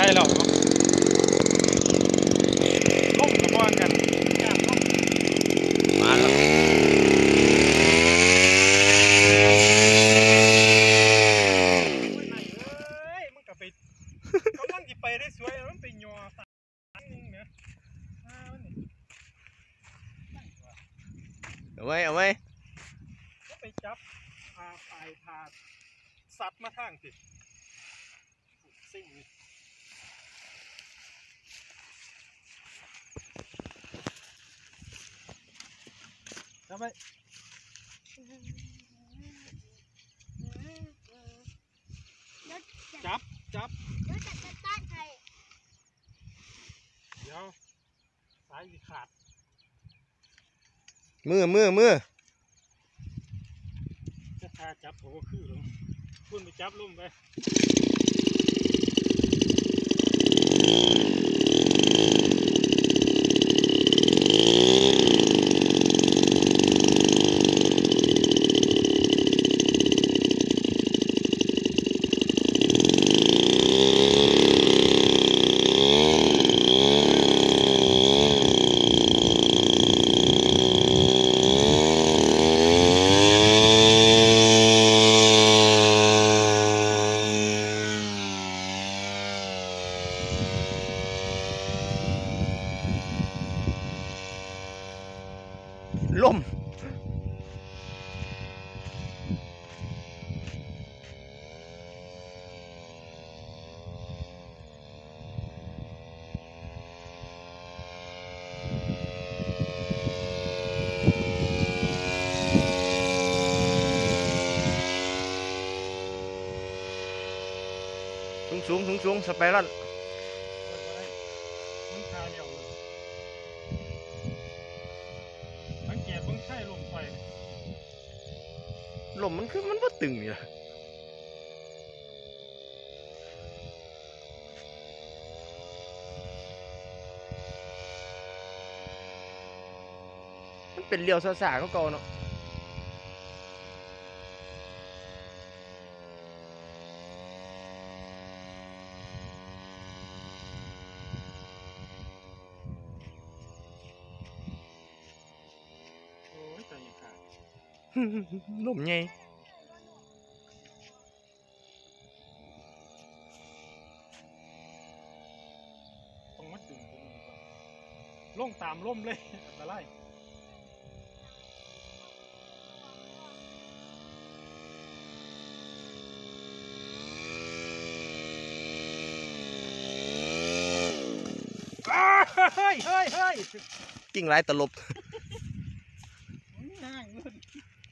เราล่มกระบอนกันมาแล้วมันก็ไปกำลังจะไปได้สวยมันไปยัวสักนึงเนี่ยเอาไหมก็ไปจับพาสัตว์มาทางติดสิ่งนี้จับไปจับแล้วจะต้านใครเดี๋ยวสายขาดมือจะพาจับผมก็คือลงคุณไปจับลุ่มไปล่มสูงสไปรัลมันคาเดียวเลยสังเกตเบื้องใต้ลมไฟลมมันคือมันบ่ตึงนี่ล่ะมันเป็นเลี้ยวซ่าๆก็เก่าเนาะลมไงต้องมัดดึงตัวนี้ก่อนลงตามล่มเลยอะไรเฮ้ยกิ่งไรตลบ